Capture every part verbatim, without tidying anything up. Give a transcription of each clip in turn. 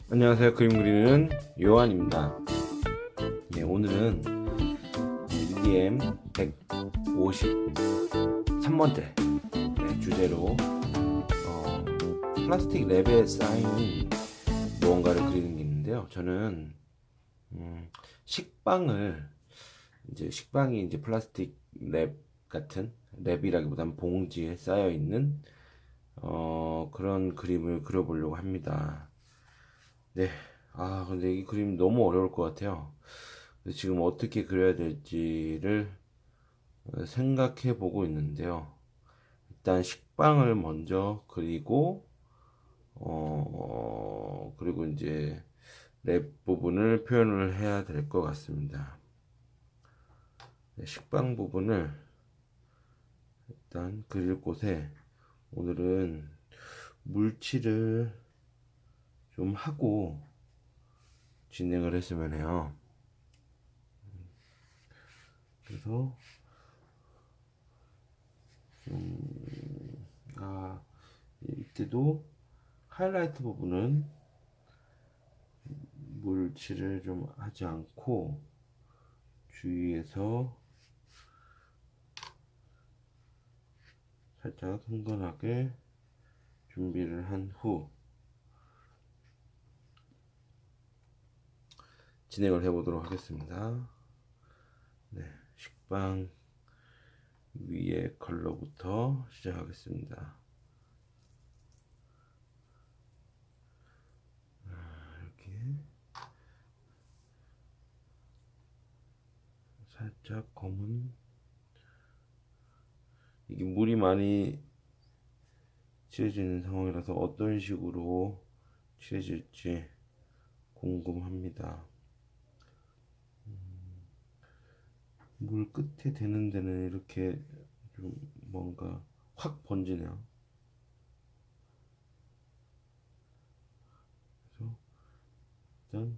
안녕하세요. 그림 그리는 요한입니다. 네, 오늘은 이디엠 백오십삼 번째 네, 주제로 어, 플라스틱 랩에 쌓인 무언가를 그리는 게 있는데요. 저는 음, 식빵을 이제 식빵이 이제 플라스틱 랩 같은 랩이라기보다는 봉지에 쌓여 있는 어, 그런 그림을 그려보려고 합니다. 네. 아, 근데 이 그림 너무 어려울 것 같아요. 그래서 지금 어떻게 그려야 될지를 생각해 보고 있는데요. 일단 식빵을 먼저 그리고, 어, 그리고 이제 랩 부분을 표현을 해야 될 것 같습니다. 네, 식빵 부분을 일단 그릴 곳에 오늘은 물칠을 좀 하고 진행을 했으면 해요. 그래서 음, 아, 이때도 하이라이트 부분은 물칠을 좀 하지 않고 주위에서 살짝 흥건하게 준비를 한 후 진행을 해 보도록 하겠습니다. 네, 식빵 위에 컬러부터 시작하겠습니다. 이렇게 살짝 검은, 이게 물이 많이 칠해지는 상황이라서 어떤 식으로 칠해질지 궁금합니다. 물 끝에 되는 데는 이렇게 좀 뭔가 확 번지네요. 그래서 일단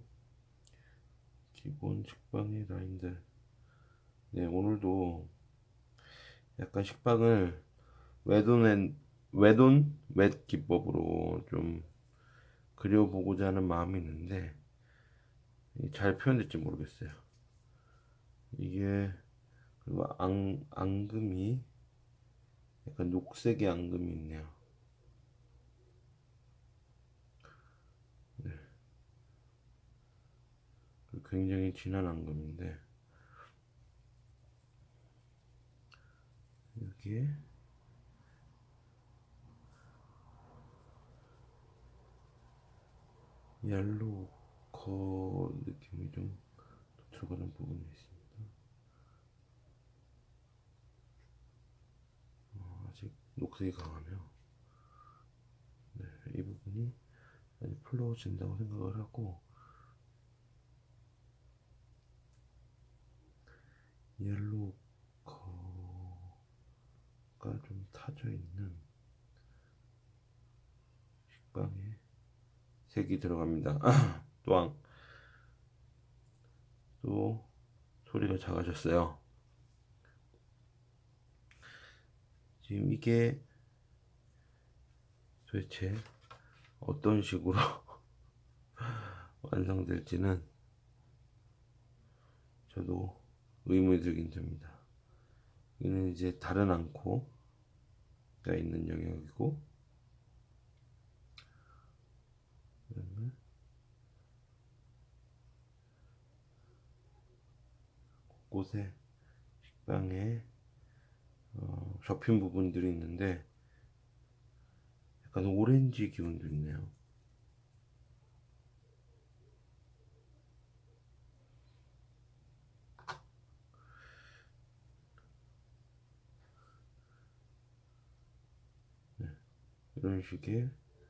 기본 식빵의 라인들, 네, 오늘도 약간 식빵을 웨돈 웨돈 웻 기법으로 좀 그려보고자 하는 마음이 있는데 잘 표현될지 모르겠어요. 이게 그리고 앙, 앙금이 약간 녹색의 앙금이 있네요. 네, 굉장히 진한 앙금인데 여기에 옐로우 컬 느낌이 좀 들어가는 부분이 있습니다. 어, 아직 녹색이 강하네요. 네, 이 부분이 아직 풀러진다고 생각을 하고 옐로우 컬가 좀 타져 있는 식빵에 색이 들어갑니다. 또한 또 소리가 작아졌어요. 지금 이게 도대체 어떤 식으로 완성될지는 저도 의문이 들긴 듭니다. 이는 이제 다른 앙코가 있는 영역이고, 그다음에 곳곳에 식빵에 어, 접힌 부분들이 있는데 약간 오렌지 기운도 있네요. 네, 이런 식의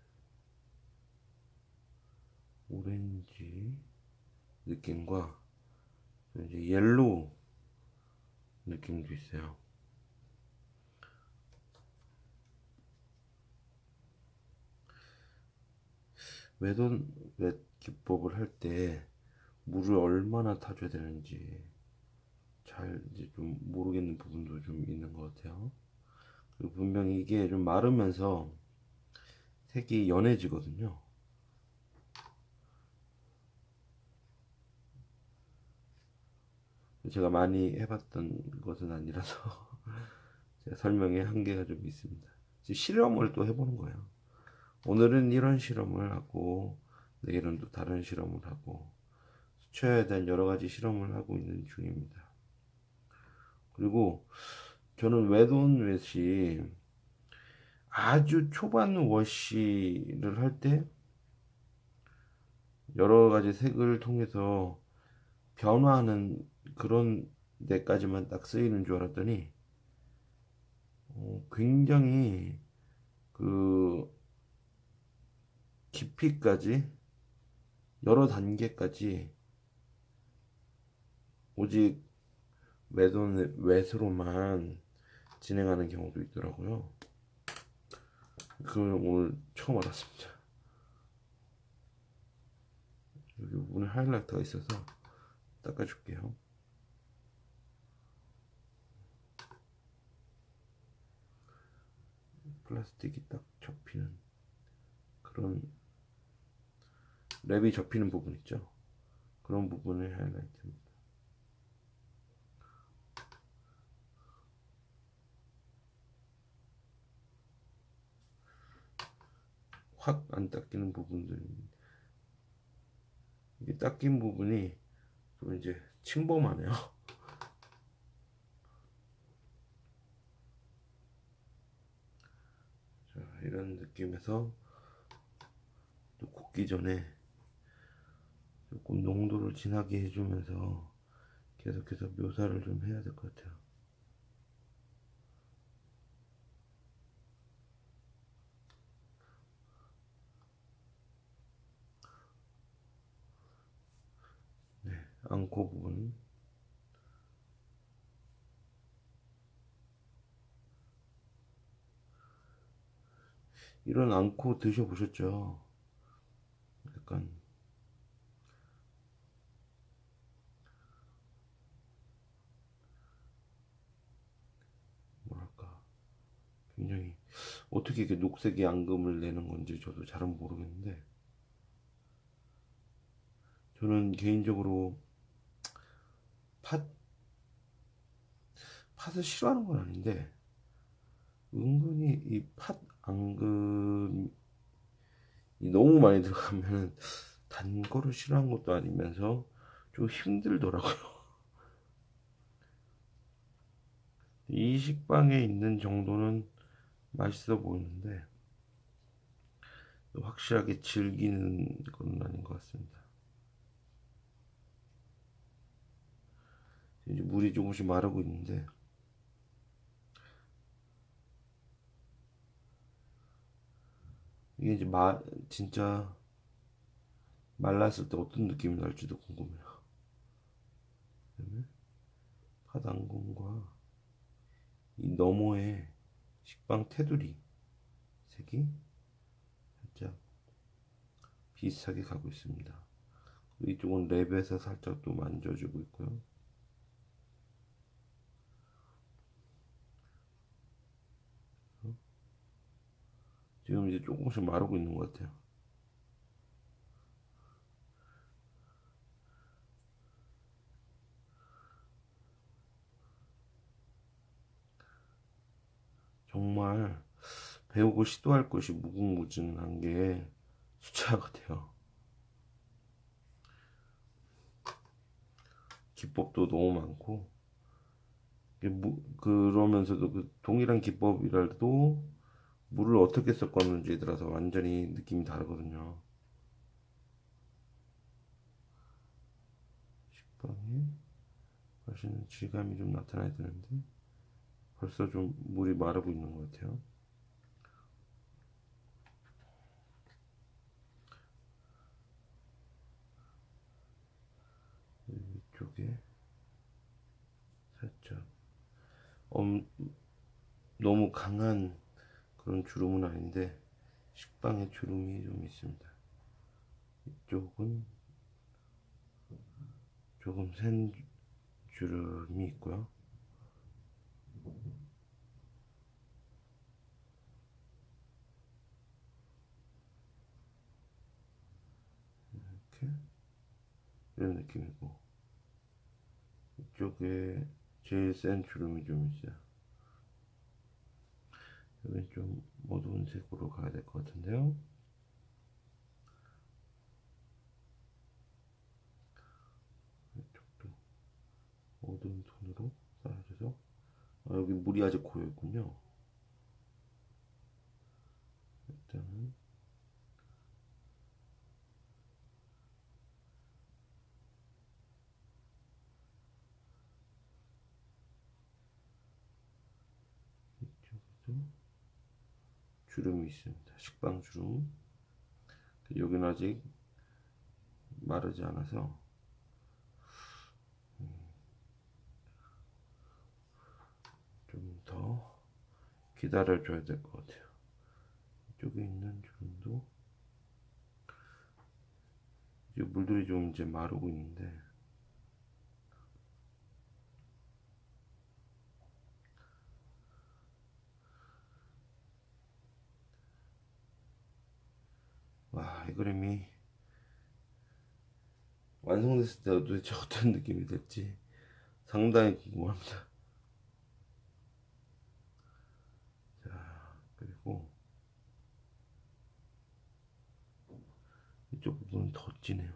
오렌지 느낌과 이제 옐로우 느낌도 있어요. 웨돈 웻 기법을 할 때 물을 얼마나 타줘야 되는지 잘 이제 좀 모르겠는 부분도 좀 있는 것 같아요. 그리고 분명히 이게 좀 마르면서 색이 연해지거든요. 제가 많이 해봤던 것은 아니라서 제가 설명에 한계가 좀 있습니다. 실험을 또 해보는 거예요. 오늘은 이런 실험을 하고 내일은 또 다른 실험을 하고 수초에 대한 여러 가지 실험을 하고 있는 중입니다. 그리고 저는 웨돈 웨시 아주 초반 워시를 할 때 여러 가지 색을 통해서 변화하는 그런 데까지만 딱 쓰이는 줄 알았더니 어, 굉장히 그 깊이까지 여러 단계까지 오직 웨돈 웨스로만 진행하는 경우도 있더라고요. 그걸 오늘 처음 알았습니다. 여기 부분에 하이라이트가 있어서 닦아줄게요. 플라스틱이 딱 접히는 그런 랩이 접히는 부분 있죠. 그런 부분의 하이라이트입니다. 확 안 닦이는 부분들, 이게 닦인 부분이 좀 이제 침범하네요. 자, 이런 느낌에서 또 굽기 전에 조금 농도를 진하게 해주면서 계속해서 묘사를 좀 해야 될 것 같아요. 네, 앙코 부분. 이런 앙코 드셔보셨죠? 약간 뭐랄까 굉장히 어떻게 이렇게 녹색이 앙금을 내는 건지 저도 잘은 모르겠는데 저는 개인적으로 팥 팥을 싫어하는 건 아닌데 은근히 이 팥 앙금이 너무 많이 들어가면 단 거를 싫어하는 것도 아니면서 좀 힘들더라고요. 이 식빵에 있는 정도는 맛있어 보이는데 확실하게 즐기는 건 아닌 것 같습니다. 이제 물이 조금씩 마르고 있는데 이게 이제 마, 진짜 말랐을 때 어떤 느낌이 날지도 궁금해요. 그다음에 팥앙금과 이 너머에 식빵 테두리 색이 살짝 비슷하게 가고 있습니다. 이쪽은 랩에서 살짝 또 만져주고 있고요. 지금 이제 조금씩 마르고 있는 것 같아요. 정말 배우고 시도할 것이 무궁무진한 게 수채화 같아요. 기법도 너무 많고 그러면서도 그 동일한 기법이라도 물을 어떻게 섞었는지에 따라서 완전히 느낌이 다르거든요. 식빵에 맛있는 질감이 좀 나타나야 되는데 벌써 좀 물이 마르고 있는 것 같아요. 이쪽에 살짝 엄, 너무 강한 그런 주름은 아닌데 식빵에 주름이 좀 있습니다. 이쪽은 조금 센 주름이 있고요. 이렇게 이런 느낌이고 이쪽에 제일 센 주름이 좀 있어요. 여긴 좀 어두운 색으로 가야 될 것 같은데요. 이쪽도 어두운 톤으로 쌓아줘서. 아, 여기 물이 아직 고여있군요. 일단은 이쪽에도 주름이 있습니다. 식빵 주름. 여기는 아직 마르지 않아서 좀 더 기다려줘야 될 것 같아요. 이쪽에 있는 주름도 이제 물들이 좀 이제 마르고 있는데, 와, 이 그림이 완성됐을 때 도대체 어떤 느낌이 될지 상당히 궁금합니다. 자, 그리고 이쪽 부분은 더 진해요.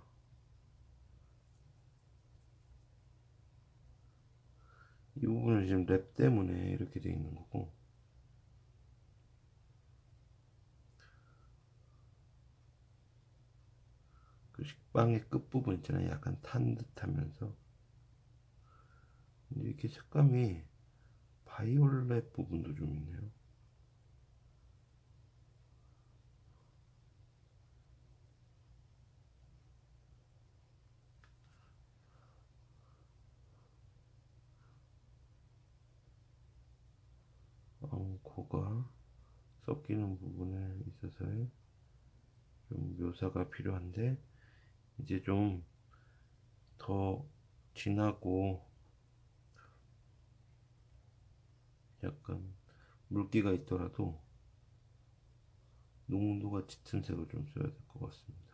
이 부분은 지금 랩 때문에 이렇게 돼 있는 거고, 그 식빵의 끝부분 있잖아요. 약간 탄 듯하면서 이렇게 색감이 바이올렛 부분도 좀 있네요. 앙코가 섞이는 부분에 있어서의 좀 묘사가 필요한데, 이제 좀 더 진하고 약간 물기가 있더라도 농도가 짙은 색을 좀 써야 될 것 같습니다.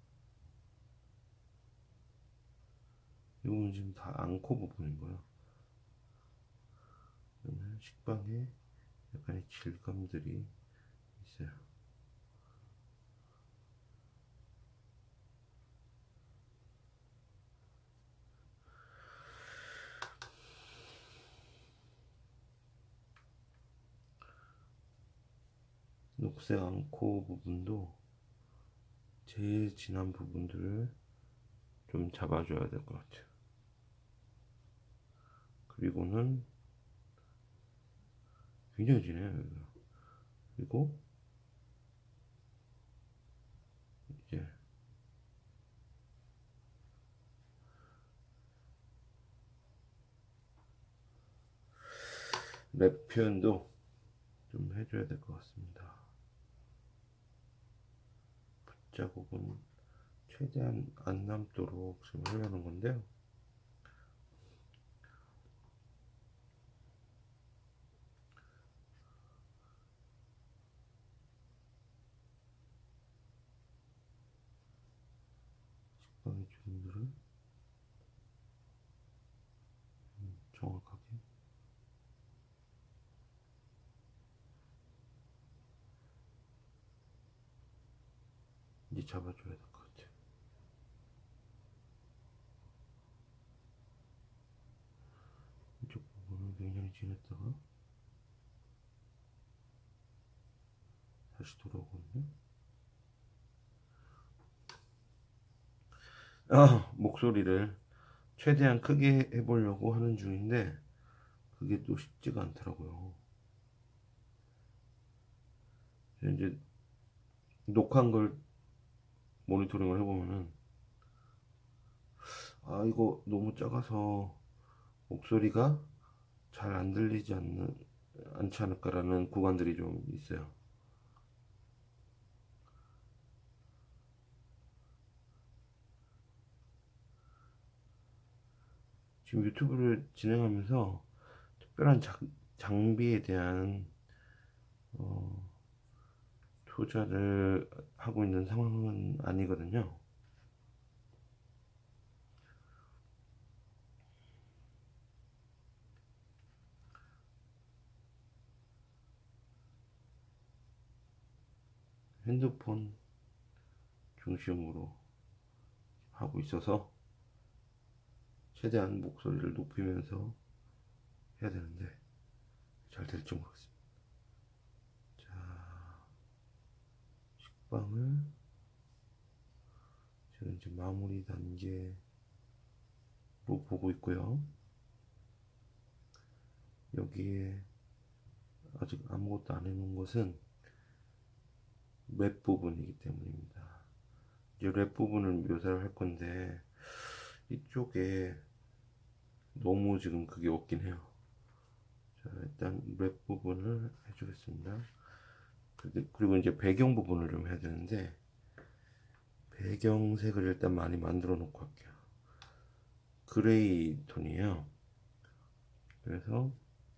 이거는 지금 다 앙코 부분인 거예요. 그러면 식빵에 약간의 질감들이 있어요. 녹색 앙코 부분도 제일 진한 부분들을 좀 잡아줘야 될 것 같아요. 그리고는 굉장히 진해요, 여기가. 그리고 이제 랩 표현도 좀 해줘야 될 것 같습니다. 붓자국은 최대한 안 남도록 지금 하려는 건데요. 식빵의 주름들을 정확하게 이제 잡아줘야 될 것 같아요. 이쪽 부분은 굉장히 진했다가 다시 돌아오거든요. 아, 목소리를 최대한 크게 해보려고 하는 중인데 그게 또 쉽지가 않더라고요. 이제 녹화한 걸 모니터링을 해보면은, 아, 이거 너무 작아서 목소리가 잘 안 들리지 않는, 않지 않을까라는 구간들이 좀 있어요. 지금 유튜브를 진행하면서 특별한 장, 장비에 대한 어, 투자를 하고 있는 상황은 아니거든요. 핸드폰 중심으로 하고 있어서 최대한 목소리를 높이면서 해야 되는데 잘 될지 모르겠습니다. 자, 식빵을 지금 이제 마무리 단계로 보고 있고요. 여기에 아직 아무것도 안 해놓은 것은 웹 부분이기 때문입니다. 이제 웹 부분을 묘사를 할 건데 이쪽에 너무 지금 그게 없긴 해요. 자, 일단 웹 부분을 해주겠습니다. 그리고 이제 배경 부분을 좀 해야 되는데 배경색을 일단 많이 만들어 놓고 할게요. 그레이 톤이에요. 그래서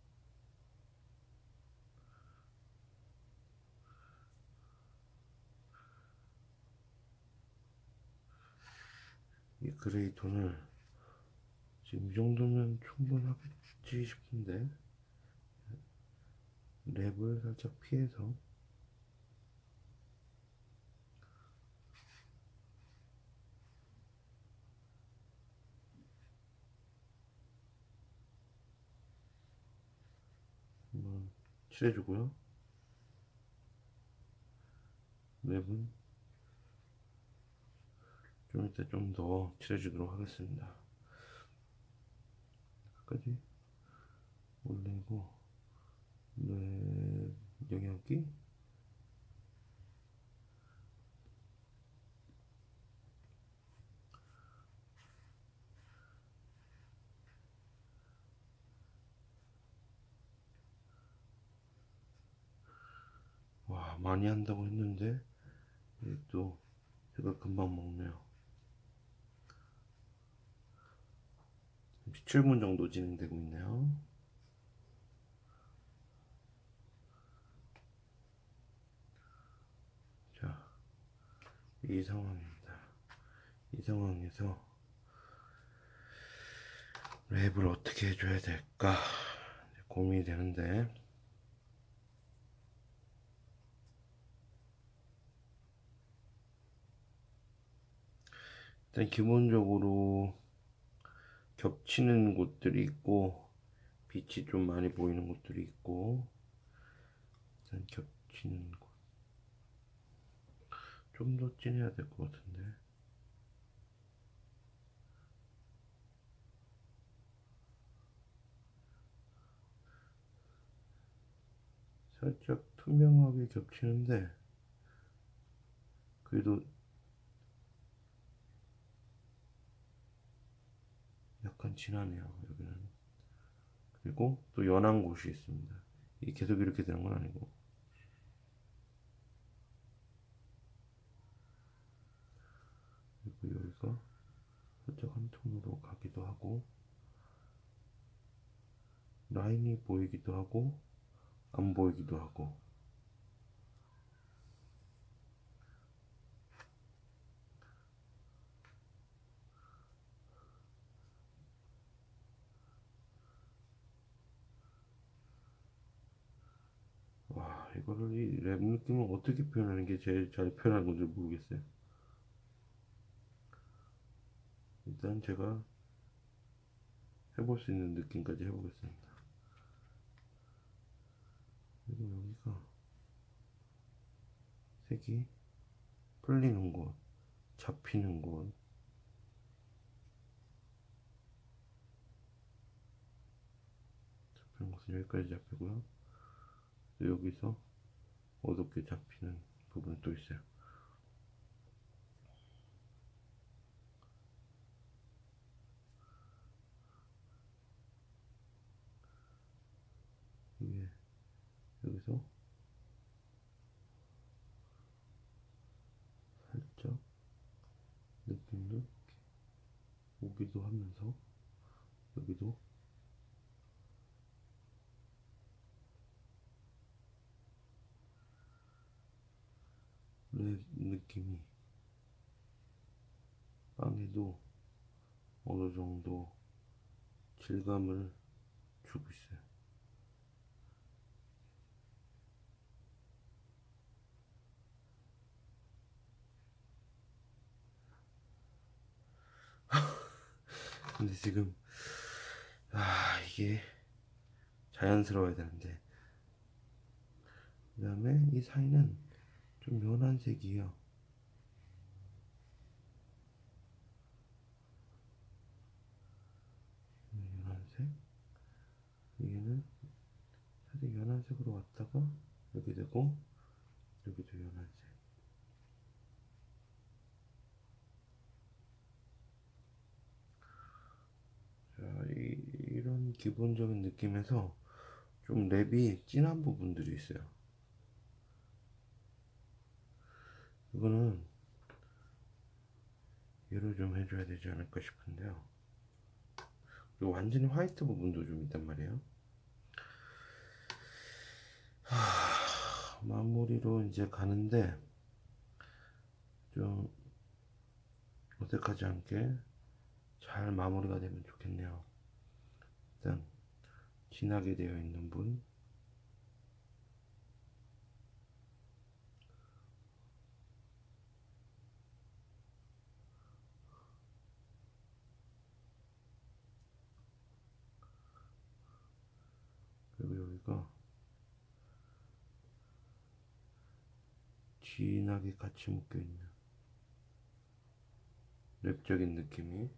이 그레이 톤을 지금 이 정도면 충분하겠지 싶은데 랩을 살짝 피해서 한번 칠해주고요. 랩은 좀 이따 좀 더 칠해주도록 하겠습니다. 끝까지 올리고 랩 영역이 와 많이 한다고 했는데 또 제가 금방 먹네요. 칠 분 정도 진행되고 있네요. 자, 이 상황입니다. 이 상황에서 랩을 어떻게 해줘야 될까 고민이 되는데 일단 기본적으로 겹치는 곳들이 있고 빛이 좀 많이 보이는 곳들이 있고 일단 겹치는 곳 좀 더 진해야 될 것 같은데 살짝 투명하게 겹치는데 그래도 약간 진하네요 여기는. 그리고 또 연한 곳이 있습니다. 이게 계속 이렇게 되는 건 아니고 그리고 여기가 살짝 한 톤으로 가기도 하고 라인이 보이기도 하고 안 보이기도 하고 와 이거를 이 랩 느낌을 어떻게 표현하는 게 제일 잘 표현하는 건지 모르겠어요. 일단 제가 해볼 수 있는 느낌까지 해보겠습니다. 그리고 여기가 색이 풀리는 곳, 잡히는 곳 잡히는 곳은 여기까지 잡히고요. 여기서 어둡게 잡히는 부분이 또 있어요. 이게 여기서 살짝 느낌도 이렇게 오기도 하면서 여기도 랩 느낌이 빵에도 어느 정도 질감을 주고 있어요. 근데 지금 아 이게 자연스러워야 되는데. 그 다음에 이 사이는 좀 연한 색이에요. 연한색. 여기는 살짝 연한색으로 왔다가 여기 되고 여기도 연한색. 자, 이, 이런 기본적인 느낌에서 좀 랩이 진한 부분들이 있어요. 이거는 얘로 좀 해줘야 되지 않을까 싶은데요. 그리고 완전히 화이트 부분도 좀 있단 말이에요. 하, 마무리로 이제 가는데 좀 어색하지 않게 잘 마무리가 되면 좋겠네요. 일단 진하게 되어 있는 분, 그리고 여기가 진하게 같이 묶여있는 랩적인 느낌이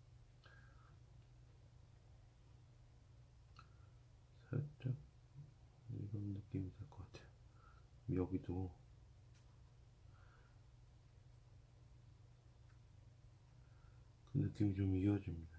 살짝 이런 느낌이 될 것 같아요. 여기도 그 느낌이 좀 이어집니다.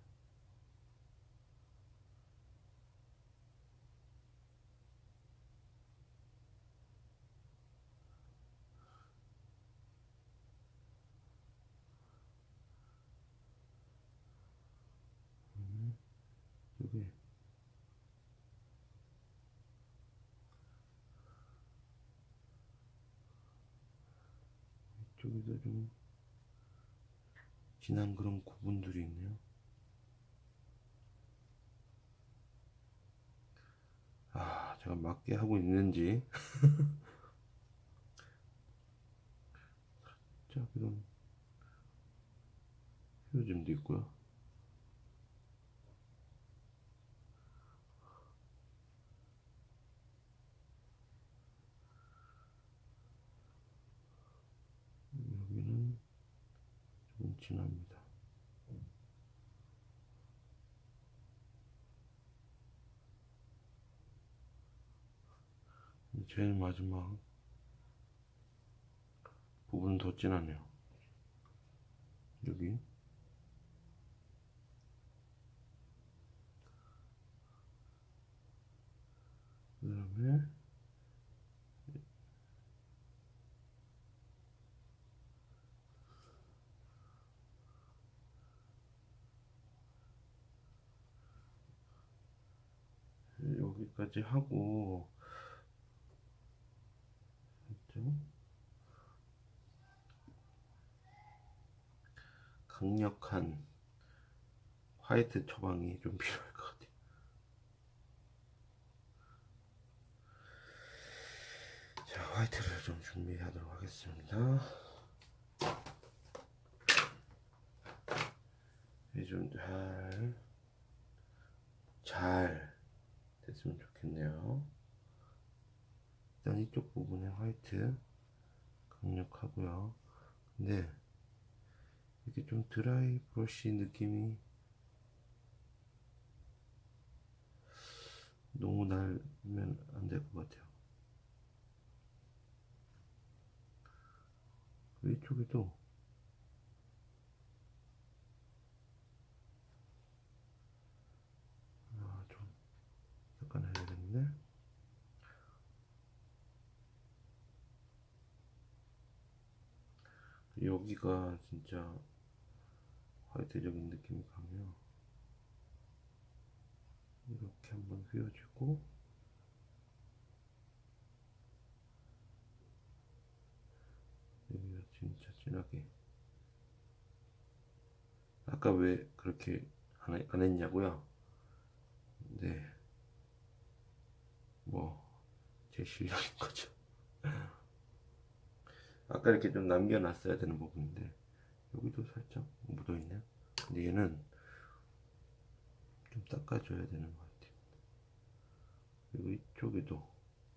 음, 이게 이쪽에도 좀 진한 그런 구분들이 있네요. 아, 제가 맞게 하고 있는지 자, 이런 표즘도 있고요. 여기는 조금 진합니다. 제일 마지막 부분은 더 진하네요. 여기 그 다음에 여기까지 하고 좀 강력한 화이트 처방이 좀 필요할 것 같아요. 자, 화이트를 좀 준비하도록 하겠습니다. 이게 좀 잘, 잘 됐으면 좋겠네요. 일단 이쪽 부분에 화이트 강력하고요. 근데 이게 좀 드라이 브러쉬 느낌이 너무 날면 안 될 것 같아요. 이쪽에도 아, 좀 약간 해야겠는데. 여기가 진짜 화이트적인 느낌이 강해요. 이렇게 한번 휘어주고 여기가 진짜 진하게. 아까 왜 그렇게 안, 안 했냐고요? 네, 뭐 제 실력인 거죠. 아까 이렇게 좀 남겨놨어야 되는 부분인데 여기도 살짝 묻어있네요. 근데 얘는 닦아줘야 되는 것 같아요. 그리고 이쪽에도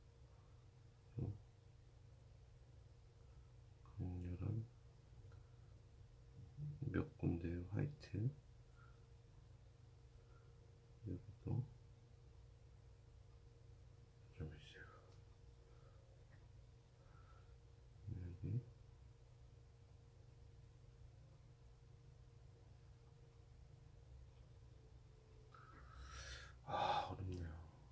강렬한 몇 군데 화이트, 여기도 좀 있어요. 여기 아 어렵네요.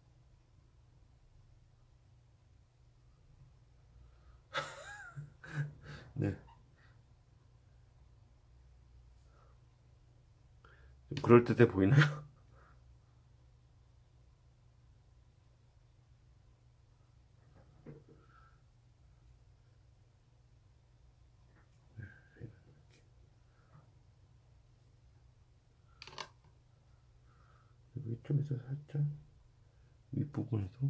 네. 좀 그럴듯해 보이나요? 그리고 이쪽에서 살짝 윗부분에도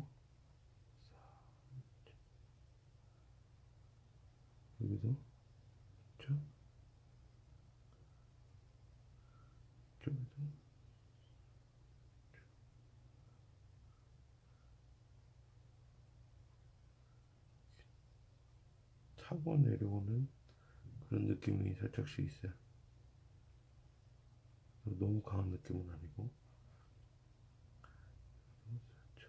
여기도 이쪽 이쪽에도 타고 내려오는 그런 느낌이 살짝씩 있어요. 너무 강한 느낌은 아니고 살짝.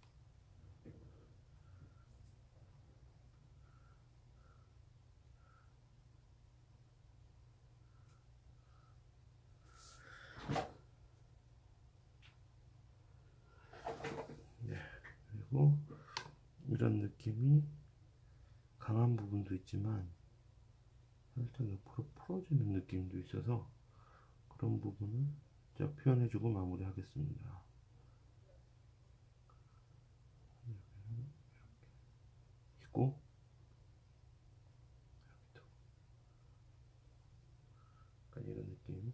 네. 그리고 이런 느낌이 강한 부분도 있지만 살짝 옆으로 풀어지는 느낌도 있어서 그런 부분을 제가 표현해주고 마무리하겠습니다. 있고 약간 이런 느낌.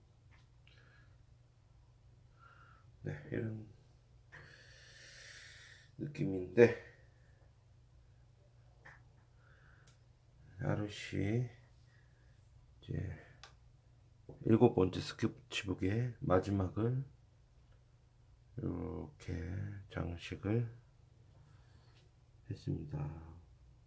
네, 이런 느낌인데 아르시 이제 일곱 번째 스케치북의 마지막을 이렇게 장식을 했습니다.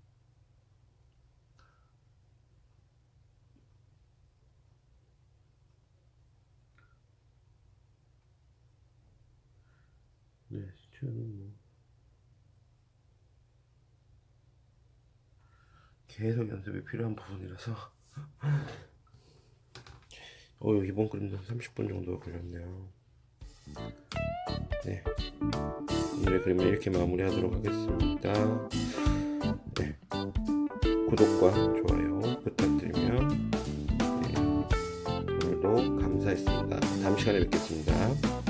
네, 저는 뭐 계속 연습이 필요한 부분이라서 어, 이번 그림도 삼십 분 정도 걸렸네요. 네, 오늘의 그림은 이렇게 마무리하도록 하겠습니다. 네, 구독과 좋아요 부탁드리며 네, 오늘도 감사했습니다. 다음 시간에 뵙겠습니다.